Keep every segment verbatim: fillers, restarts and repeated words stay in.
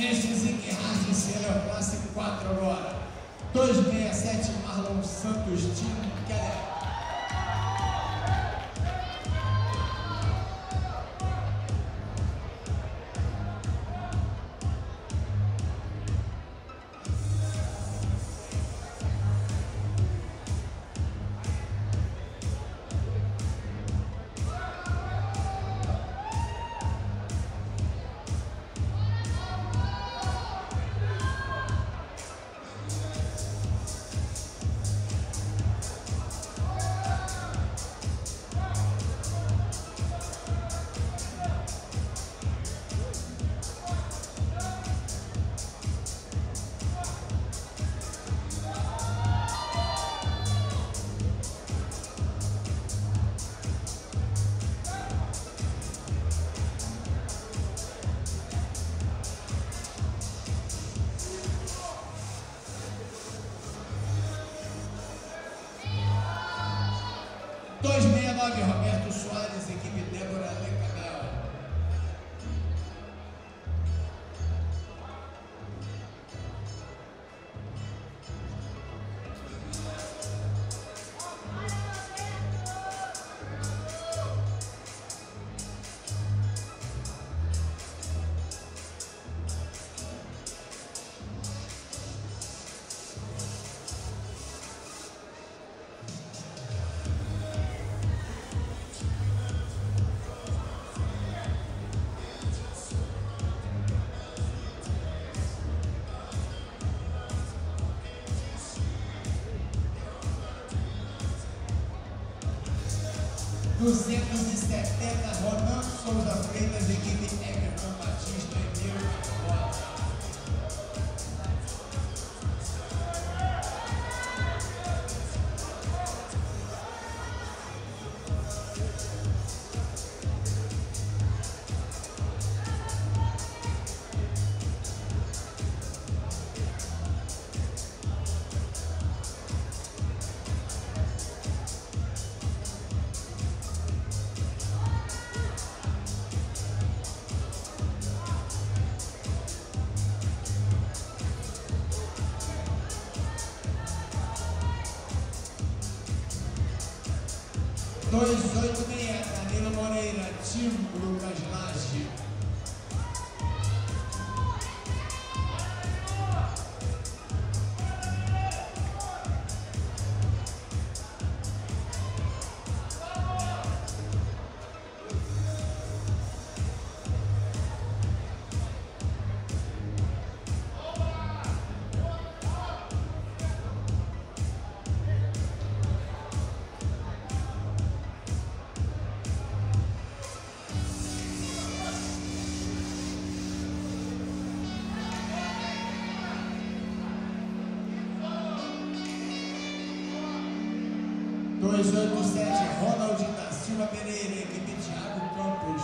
Mestre Zig Hard, Senior Classe quatro agora. dois seis sete, Marlon Santos, Tim Keller. dois seis nove, Roberto Soares, equipe Débora Lecabel. duzentos e setenta, Ronan Souza Freitas, equipe Everton Batista e Mil Bota. dois oito seis, Danilo Moreira, Tim Lucas Laje. dois oito sete, Ronald da Silva Pereira, equipe Thiago Campos.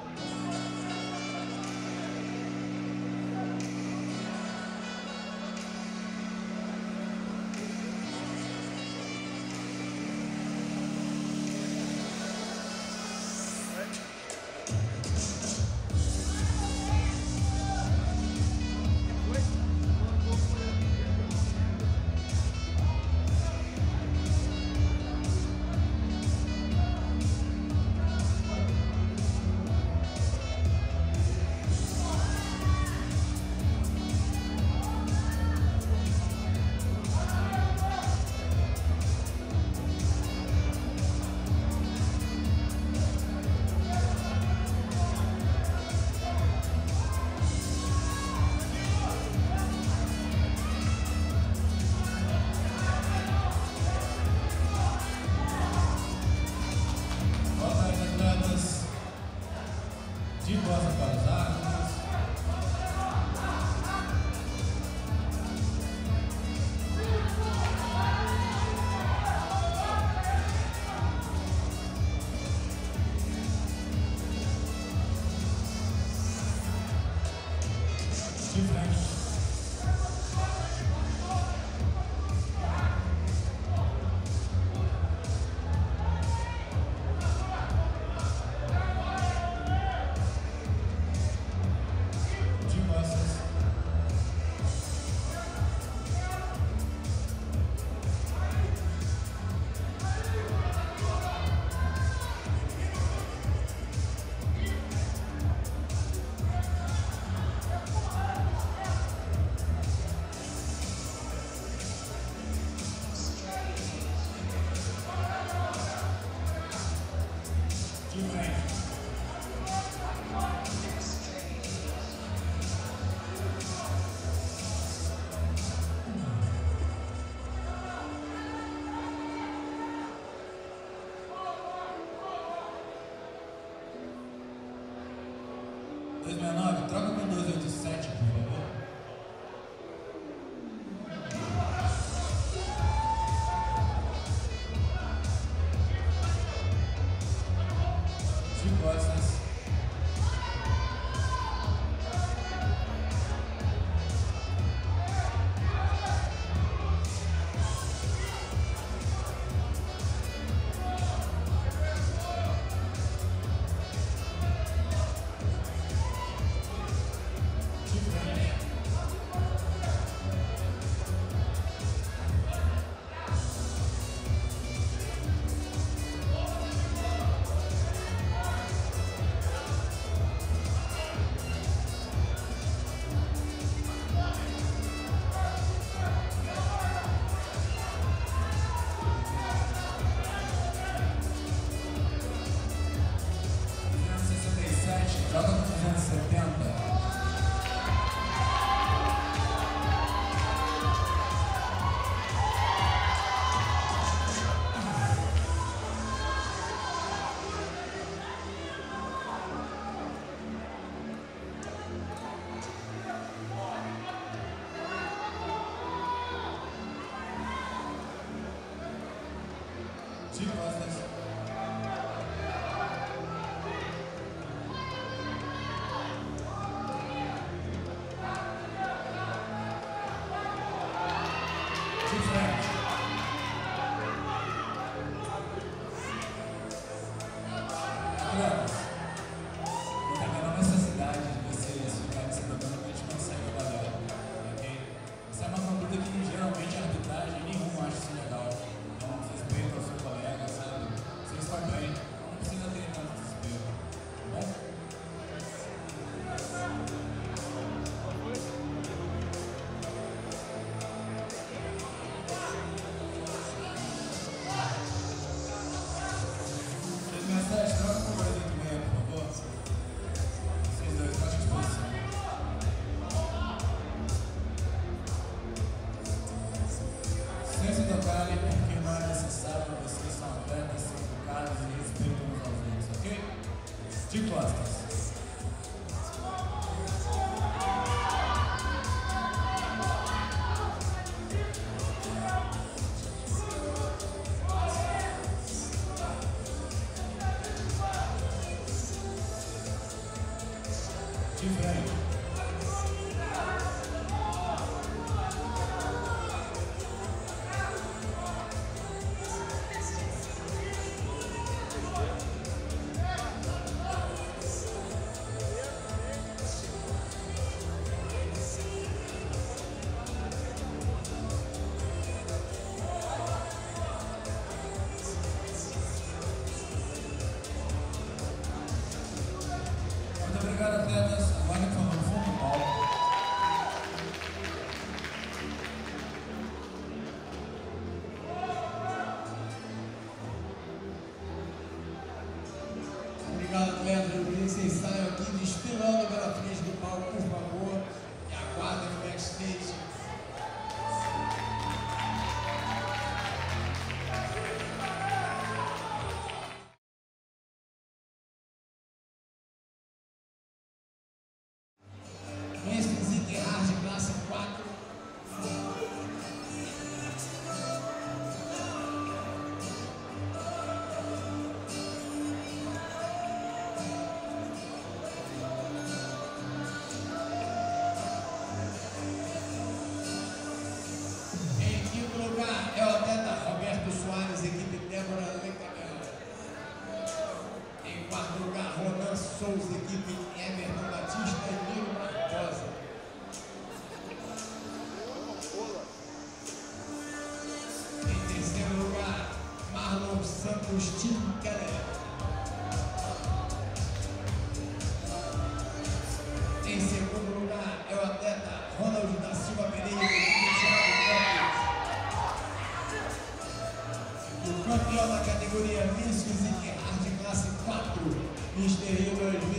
De costas para os árbitros. De frente. De costas. dois sessenta e nove, troca com dois oitenta e sete, por favor. De costas. Joga com duzentos e setenta. De costas. De frente. Atletas, não tem a menor necessidade de vocês ficarem se tocando que a gente consegue trabalhar, ok? Essa é uma conduta que geralmente a arbitragem nenhum acha isso legal. Então, respeito ao seu colega, sabe? Vocês estão bem, não precisa ter tanto desespero, tá bom? Mensagem, troca com dois oitenta e seis, por favor. Vocês dois, baixa a exposição. Sem se tocarem, porque não é necessário, vocês são atletas, são educados e respeitam uns aos outros, ok? De costas. De frente. Muito obrigado, atletas. Agora, por favor, fundo do palco. Obrigado, atletas. Eu queria que vocês saiam aqui desfilando pela frente do palco, por favor. E aguardem no backstage. Mestres e Hard classe quatro. Em quinto lugar é o atleta Roberto Soares, equipe Débora Lecamel. Em quarto lugar, Ronan Souza, equipe Everton Batista e Nilo Barbosa. Em terceiro lugar, Marlon Santos Tim Keller. Em segundo lugar, é o atleta Ronald da Silva Pereira, equipe Thiago Campos. O campeão da categoria Miss Physique Hard classe quatro, Mister Rio dois mil